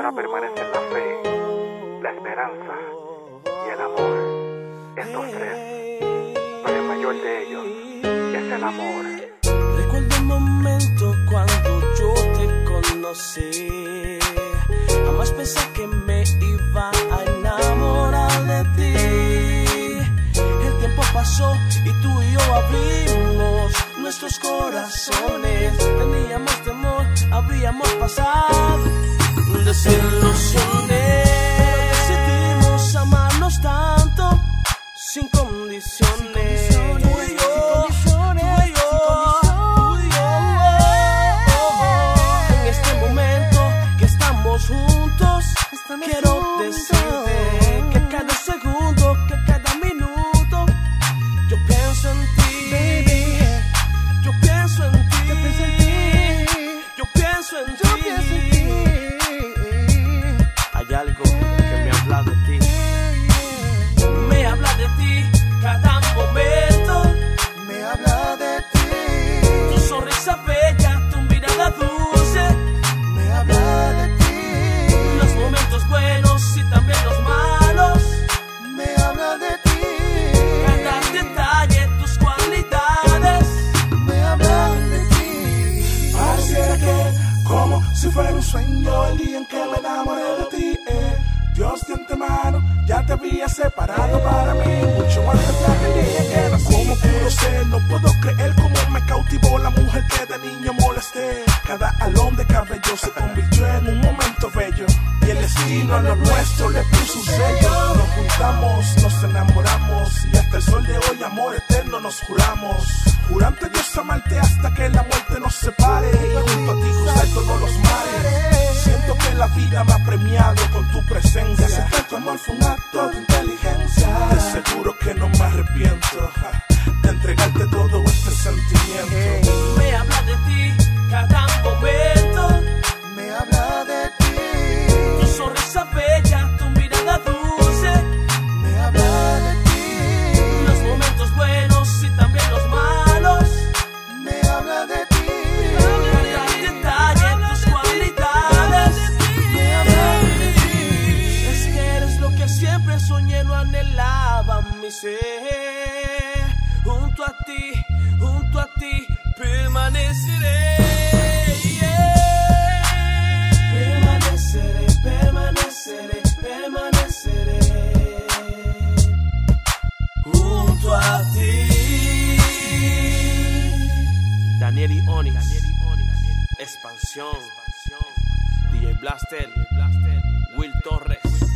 ahora permanecen la fe, la esperanza y el amor. Estos tres, pero el mayor de ellos es el amor. Recuerdo un momento cuando yo te conocí. Jamás pensé que me iba a enamorar de ti. El tiempo pasó y tú y yo abrimos nuestros corazones. Teníamos temor, habíamos pasado desilusiones. Decidimos amarnos tanto, sin condiciones. Tú y yo, en este momento que estamos juntos, quiero decirte que cada segundo, que cada minuto, yo pienso en ti, baby. Yo pienso en ti, yo pienso en ti. Hay algo que me habla de ti, me habla de ti cada momento, me habla de ti. tu sonrisa bella, tu mirada dulce, Me habla de ti. los momentos buenos y también los malos, Me habla de ti. cada detalle, tus cualidades. Me habla de ti. Pareciera que como si fuera un sueño el día en que me enamoré de ti. Dios de antemano ya te había separado para mí mucho antes de aquel día que nací. ¿Cómo pudo ser? No puedo creer cómo me cautivó la mujer que de niño molesté. Cada alón de cabello se convirtió en un momento bello y el destino a lo nuestro le puso un sello. Nos juntamos, nos enamoramos y hasta el sol de hoy amor eterno nos juramos. Jurante Dios amarte hasta que la muerte nos separe y junto a ti cruzar todos los mares. Siento que la vida me ha premiado con tu presencia. Aceptar tu amor fue un acto de inteligencia. Te aseguro que no me arrepiento de entregarte todo este sentimiento. Me habla de ti cada momento, Me habla de ti. tu sonrisa bella, tu mirada dulce, Me habla de ti. los momentos buenos y también los malos, Me habla de ti. cada detalle, tus cualidades. Me habla de ti. Es que eres lo que siempre soñé, no anhelaba mi ser. Junto a ti, permaneceré. Permaneceré, permaneceré, permaneceré. Junto a ti. Daniel y Onyx, Expansión, DJ Blaster, Will Torres.